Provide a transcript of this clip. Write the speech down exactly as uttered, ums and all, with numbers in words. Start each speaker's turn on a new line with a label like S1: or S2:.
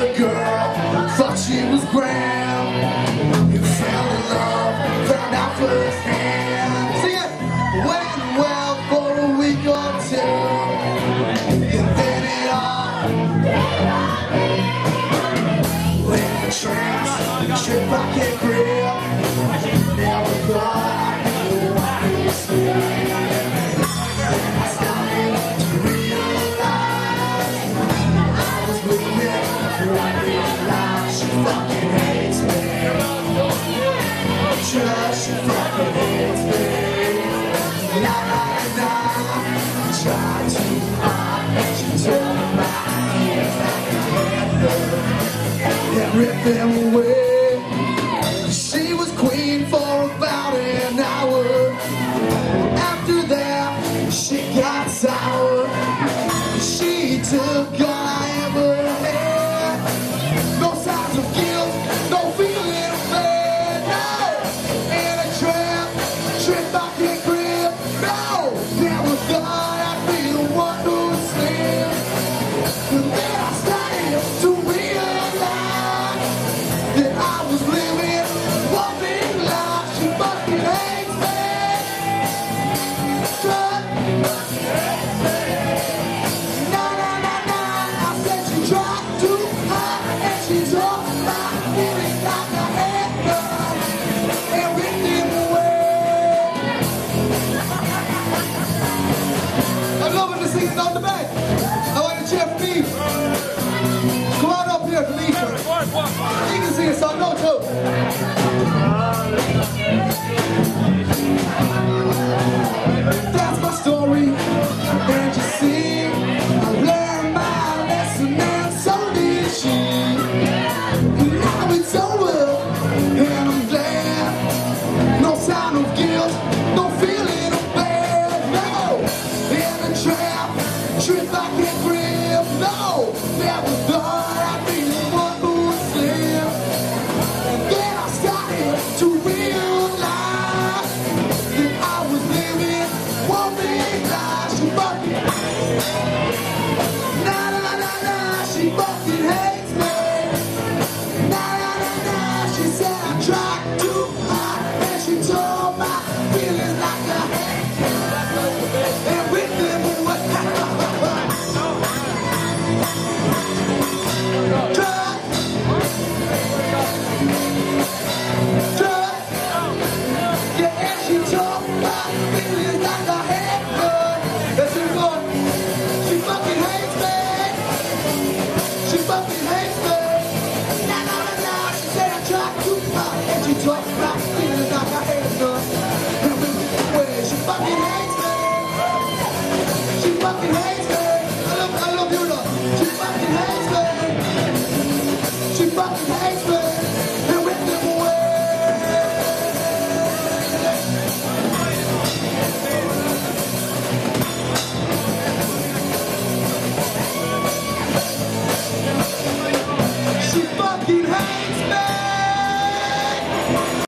S1: a girl, thought she was grand. You fell in love, found out firsthand. Sing it! Went well for a week or two, and then it all went the tramps, trip I can't grip. Never thought I'd be the one who was scared. I started to realize I was with me. I realized she fucking hates me. Just she fucking hates me. La la la la. I tried too hard. She told me my ears like a panther and ripped them away. She was queen for about an hour. After that, she got sour. She took all I ever had. No signs of guilt, no feeling of bad. No, in a trap, trip I can't grip. No, never thought I'd be the one who would slip. But then I started to realize that I was living one big lie. She fucking hates me. Tried. No, no, no, no. I said she tried too hard and she took my feelings like a handgun and ripped them away. I'm loving to sing it on the back. I want to cheer for me. Come on up here for me. You can sing a song, no joke. That's my story, and you see, I learned my lesson and so did she. Now it's over, and I'm glad. No sign of guilt, no feeling of bad. No, in a trap, trip I can't grip. No, never thought I'd be the one who would slip. And then I started to realize that I was living one big lie. She fucking, na na na na na, she fucking hates me. Na na na na, she said I tried too hard and she told my feelings like a handgun and ripped them away. Try, try, yeah, and she told my feelings like a handgun. That's it, Lord. She fucking hates me. She fucking hates me. Na na na na. She said I tried too hard, and she told my feelings like a handgun and ripped them away. She fucking hates me. She fucking hates me. I love, I love you, Lord. She fucking hates me. She fucking hates me.